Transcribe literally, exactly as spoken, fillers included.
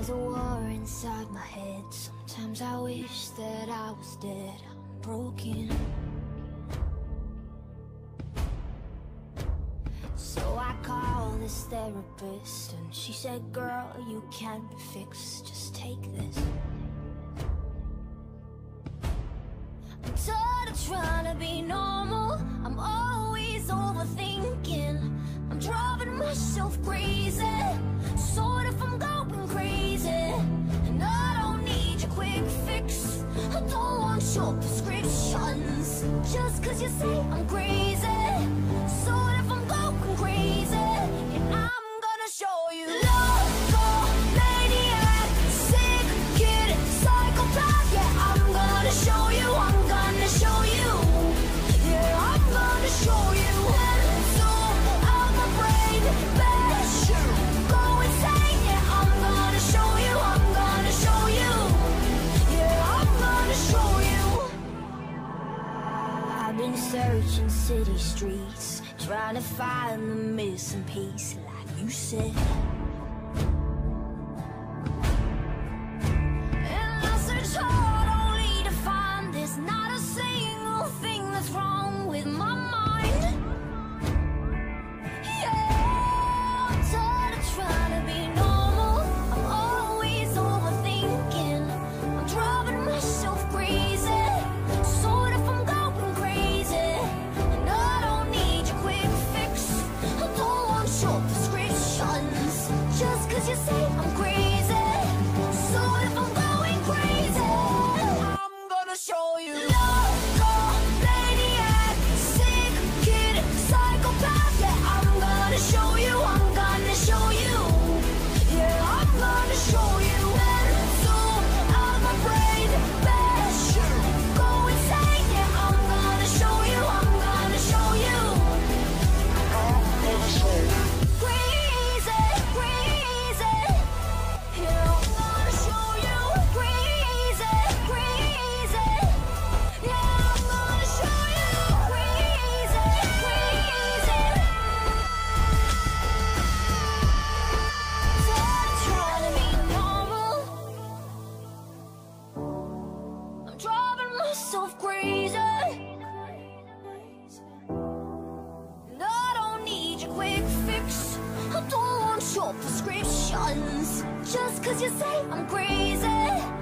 There's a war inside my head. Sometimes I wish that I was dead. I'm broken. So I called this therapist and she said, girl, you can be fixed, just take this. I'm tired of trying to be normal. I'm always overthinking. I'm driving myself crazy. Sort of I'm going crazy. And I don't need your quick fix. I don't want your prescriptions. Just cause you say I'm crazy. Sort of I'm going crazy. And I'm gonna show you. Loco, maniac, sick kid, psychopath. Yeah, I'm gonna show you. I'm gonna show you. Yeah, I'm gonna show you. So out my brain, bash you. Go insane. Yeah, I'm gonna show you. I'm gonna show you. Yeah, I'm gonna show you. I've been searching city streets, trying to find the missing piece, like you said. And I searched hard only to find there's not a single thing that's wrong with my mind. Yeah, I'm tired of trying to be normal. I'm always overthinking. I'm driving myself crazy. Sort of I'm going crazy. And I don't need your quick fix. I don't want your prescriptions. Just cause you say I'm crazy. Sort of I'm going crazy. I'm gonna show you. Loco, maniac, sick kid, psychopath. Yeah, I'm gonna show you. I'm gonna show you. Yeah, I'm gonna show you. So out my brain, bash you. Go insane. Yeah, I'm gonna show you. I'm gonna show you. Crazy, crazy. Yeah, I'm gonna show you. Crazy, crazy. Yeah, I'm gonna show you. Crazy, crazy. Tired of trying to be normal. I'm driving myself crazy. And I don't need your quick fix. I don't want your prescriptions. Just cause you say I'm crazy.